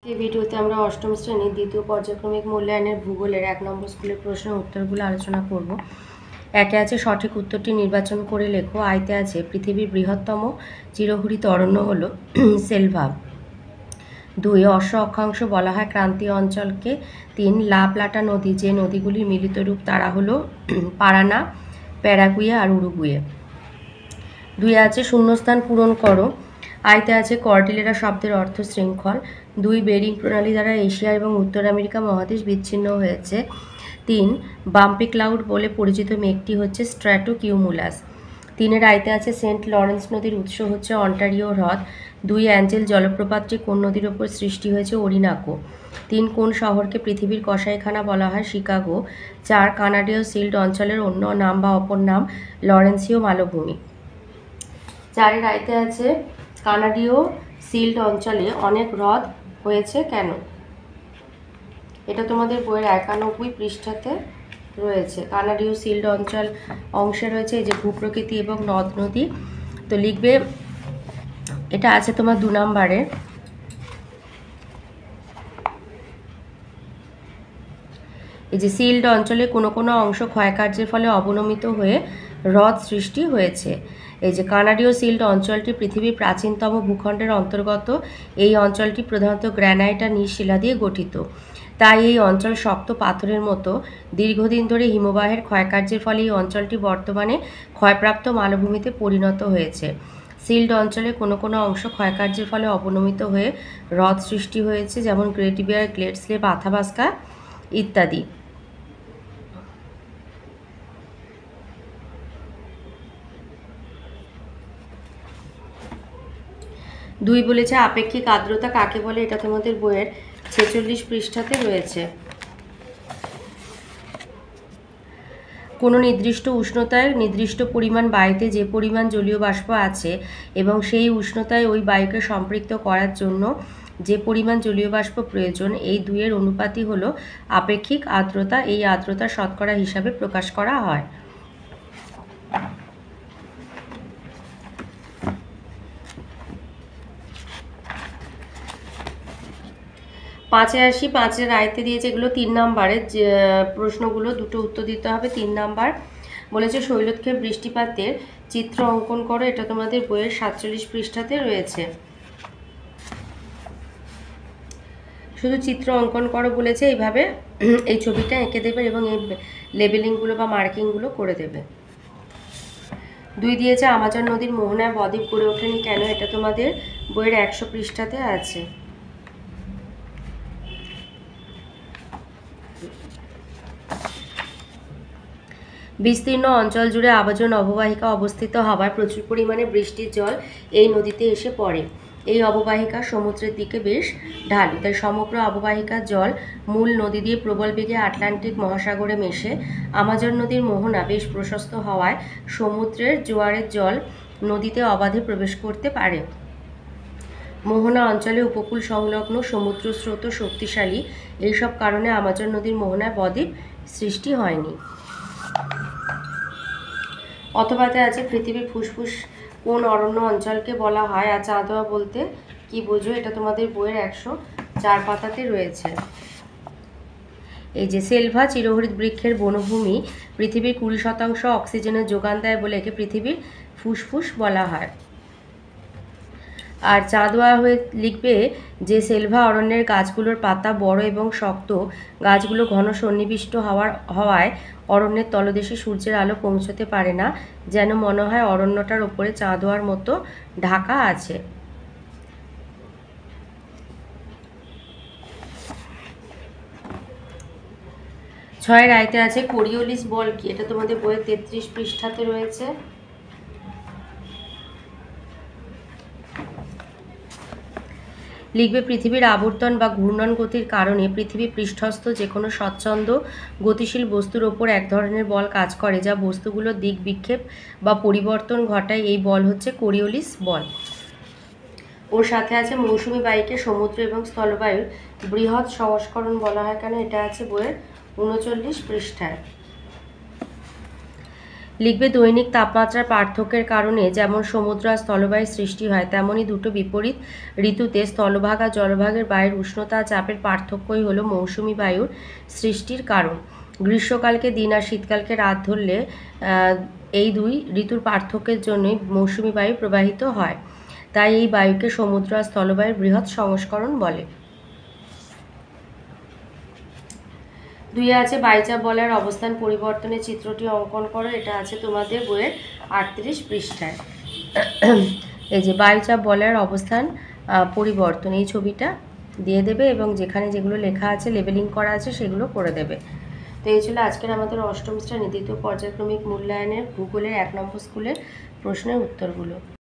এই ভিডিওতে আমরা অষ্টম শ্রেণীর দ্বিতীয় পর্যায়ক্রমিক মূল্যায়নের ভূগোলের 1 নম্বর স্কুলের প্রশ্নের উত্তরগুলো আলোচনা করব। একে আছে সঠিক উত্তরটি নির্বাচন করে লেখো। আইতে আছে পৃথিবীর বৃহত্তম চিরহরিত অরণ্য হল সেলভা। 2 অশ্ব অক্ষাংশ বলা হয় ক্রান্তীয় অঞ্চলকে। 3 লা প্লাটা নদী যে নদীগুলির মিলিত রূপ তারা হলো পারানা, প্যারাগুয়ে আর উরুগুয়ে। 2 আছে শূন্যস্থান পূরণ করো। আইতে আছে কর্ডিলেরা শব্দের অর্থ শৃঙ্খল। 2 বেরিং প্রণালী দ্বারা এশিয়া এবং উত্তর আমেরিকা মহাদেশ বিচ্ছিন্ন হয়েছে। 3 বাম্পি ক্লাউড বলে পরিচিত মেঘটি হচ্ছে স্ট্র্যাটোকিউমুলাস। 3 আইতে আছে সেন্ট লরেন্স নদীর উৎস হচ্ছে অন্টারিও হ্রদ। 2 অ্যাঞ্জেল জলপ্রপাতটি কোন নদীর ওপর সৃষ্টি হয়েছে? ওরিনাকো। 3 কোন শহরকে পৃথিবীর কসাইখানা বলা হয়? শিকাগো। 4 কানাডীয় সিল্ড অঞ্চলের অন্য নাম বা অপর নাম লরেন্সীয় মালভূমি। 4 আইতে আছে কানাডীয় সিল্ড অঞ্চলে অনেক হ্রদ হয়েছে কেন? এটা তোমাদের বইয়ের 91 পৃষ্ঠাতে রয়েছে। কানাডীয় সিল্ড অঞ্চল অংশে রয়েছে এই যে ভূপ্রকৃতি এবং নদ নদী। তো লিখবে, এটা আছে তোমার 2 নম্বরে। এই যে সিল্ড অঞ্চলে কোনো কোনো অংশ ক্ষয়কার্যের ফলে অবনমিত হয়ে হ্রদ সৃষ্টি হয়েছে। এই যে কানাডীয় সিল্ড অঞ্চলটি পৃথিবীর প্রাচীনতম ভূখণ্ডের অন্তর্গত। এই অঞ্চলটি প্রধানত গ্র্যানাইট আর নীলশিলা দিয়ে গঠিত। তাই এই অঞ্চল শক্ত পাথরের মতো। দীর্ঘদিন ধরে হিমবাহের ক্ষয়কার্যের ফলে এই অঞ্চলটি বর্তমানে ক্ষয়প্রাপ্ত মালভূমিতে পরিণত হয়েছে। সিল্ড অঞ্চলে কোনো কোনো অংশ ক্ষয়কার্যের ফলে অবনমিত হয়ে হ্রদ সৃষ্টি হয়েছে, যেমন Great Bear, Great Slave, Athabasca ইত্যাদি। 2 বলেছে আপেক্ষিক আর্দ্রতা কাকে বলে? এটা তোমাদের বইয়ের 46 পৃষ্ঠাতে রয়েছে। কোনো নির্দিষ্ট উষ্ণতায় নির্দিষ্ট পরিমাণ বায়ুতে যে পরিমাণ জলীয় বাষ্প আছে এবং সেই উষ্ণতায় ওই বায়ুকে সম্পৃক্ত করার জন্য যে পরিমাণ জলীয় বাষ্প প্রয়োজন, এই 2 এর অনুপাতই হলো আপেক্ষিক আর্দ্রতা। এই আর্দ্রতা শতকরা হিসাবে প্রকাশ করা হয়। 5 আসি। 5 আয়তে দিয়েছে, এগুলো 3 নম্বরের যে প্রশ্নগুলো, দুটো উত্তর দিতে হবে। 3 নম্বর বলেছে শৈলক্ষের বৃষ্টিপাতের চিত্র অঙ্কন করো। এটা তোমাদের বইয়ের 47 পৃষ্ঠাতে রয়েছে। শুধু চিত্র অঙ্কন করো বলেছে, এইভাবে এই ছবিটা এঁকে দেবে এবং এই লেবেলিংগুলো বা মার্কিংগুলো করে দেবে। 2 দিয়েছে আমাজন নদীর মোহনায় বদ্বীপ গড়ে ওঠেনি কেন? এটা তোমাদের বইয়ের 100 পৃষ্ঠাতে আছে। বিস্তীর্ণ অঞ্চল জুড়ে আমাজন অববাহিকা অবস্থিত হওয়ায় প্রচুর পরিমাণে বৃষ্টির জল এই নদীতে এসে পড়ে। এই অববাহিকা সমুদ্রের দিকে বেশ ঢালু, তাই সমগ্র অববাহিকার জল মূল নদী দিয়ে প্রবল বেগে আটলান্টিক মহাসাগরে মেশে। আমাজন নদীর মোহনা বেশ প্রশস্ত হওয়ায় সমুদ্রের জোয়ারের জল নদীতে অবাধে প্রবেশ করতে পারে। মোহনা অঞ্চলে উপকূল সংলগ্ন সমুদ্র স্রোত শক্তিশালী। এইসব কারণে আমাজন নদীর মোহনায় বদ্বীপ সৃষ্টি হয়নি। অথবাতে আছে পৃথিবীর ফুসফুস কোন অরণ্য অঞ্চলকে বলা হয়? আর চাঁদোয়া বলতে কি বোঝো? এটা তোমাদের বইয়ের 104 পাতাতে রয়েছে। এই যে সেলভা চিরহরিত বৃক্ষের বনভূমি, পৃথিবীর 20% অক্সিজেনের যোগান দেয় বলে একে পৃথিবীর ফুসফুস বলা হয়। আর চাঁদোয়া হয়ে লিখবে যে সেলভা অরণ্যের গাছগুলোর পাতা বড় এবং শক্ত। গাছগুলো ঘন সন্নিবিষ্ট হওয়ায় অরণ্যের তলদেশে সূর্যের আলো পৌঁছতে পারে না, যেন মনে হয় অরণ্যটার ওপরে চাঁদোয়ার মতো ঢাকা আছে। ছয়ের আয়তে আছে কোরিওলিস বল কি? এটা তোমাদের বইয়ের 33 পৃষ্ঠাতে রয়েছে। লিখবে পৃথিবীর আবর্তন বা ঘূর্ণন গতির কারণে পৃথিবী পৃষ্ঠস্থ যে কোনো স্বচ্ছন্দ গতিশীল বস্তুর ওপর এক ধরনের বল কাজ করে, যা বস্তুগুলোর দিক বিক্ষেপ বা পরিবর্তন ঘটায়। এই বল হচ্ছে কোরিওলিস বল। ওর সাথে আছে মৌসুমী বায়ুকে সমুদ্র এবং স্থলবায়ুর বৃহৎ সংস্করণ বলা হয় কেন? এটা আছে বইয়ের 39 পৃষ্ঠায়। লিখবে দৈনিক তাপমাত্রার পার্থক্যের কারণে যেমন সমুদ্র আর স্থলবায়ুর সৃষ্টি হয়, তেমনই দুটো বিপরীত ঋতুতে স্থলভাগ আর জলভাগের বায়ুর উষ্ণতা আর চাপের পার্থক্যই হলো মৌসুমি বায়ুর সৃষ্টির কারণ। গ্রীষ্মকালকে দিন আর শীতকালকে রাত ধরলে এই দুই ঋতুর পার্থক্যের জন্যই মৌসুমি বায়ু প্রবাহিত হয়। তাই এই বায়ুকে সমুদ্র আর স্থলবায়ুর বৃহৎ সংস্করণ বলে। 2 আছে বায়ুচাপ বলয়ের অবস্থান পরিবর্তনের চিত্রটি অঙ্কন করো। এটা আছে তোমাদের বইয়ের 38 পৃষ্ঠায়। এই যে বায়ুচাপ বলয়ের অবস্থান পরিবর্তন, এই ছবিটা দিয়ে দেবে এবং যেখানে যেগুলো লেখা আছে লেবেলিং করা আছে সেগুলো করে দেবে। তো এই ছিল আজকের আমাদের অষ্টম শ্রেণী দ্বিতীয় পর্যায়ক্রমিক মূল্যায়নের ভূগোলের 1 নম্বর স্কুলের প্রশ্নের উত্তরগুলো।